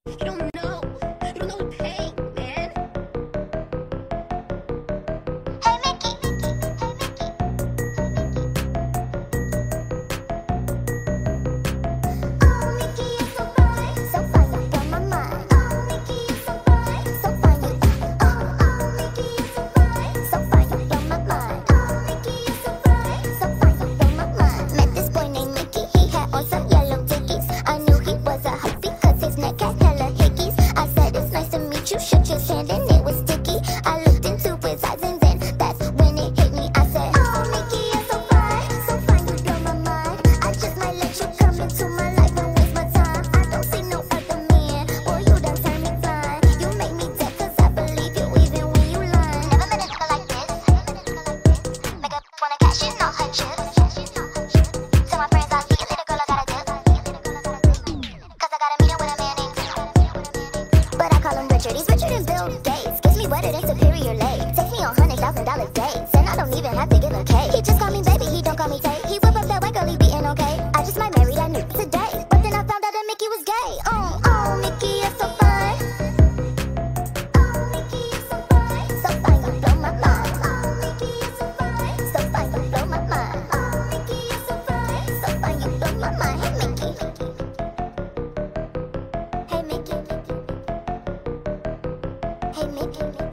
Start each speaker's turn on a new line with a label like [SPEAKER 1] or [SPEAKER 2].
[SPEAKER 1] You don't know. You don't know the pain, man.
[SPEAKER 2] Hey Mickey, Mickey, hey Mickey. Oh Mickey, you're so fine, you blow my mind. Oh Mickey, you're so fine, you. Oh Mickey, you're so fine, you blow my mind. Oh Mickey, you're so fine, you blow my mind. Met this boy named Mickey, he had on some yellow dickies. I knew he was a huffy 'cause his neck had hella hickeys. I said it's nice to meet you, shook his hand and it was sticky. I looked into his eyes and then that's when it hit me. I said, oh Mickey, you're so fine, you blow my mind. I just might let you come into my life and waste my time. I don't see no other man, boy you done turned me blind. You make me dead 'cause I believe you even when you lying. Never met a nigga like this, make up wanna cash in all her chips. Tell my friends I'll see you later, girl, I gotta dip. 'Cause I got a meeting with a man named Tim. But I call him Richard, he's richer than Bill Gates. Gives me wetter than Superior Lake. Takes me on $100,000 dates, and I don't even have to give a cake. He just call me baby, he don't call me Tate. He whip up that white girl, he beating okay. I just might marry that nigga today. But then I found out that Mickey was gay. Oh Mickey, you're so fine. Oh Mickey, you're so fine, you blow my mind. Oh Mickey, you're so fine, you blow my mind. Oh Mickey, you're so fine, you blow my mind. Hey Mickey, hey Mickey, hey Mickey.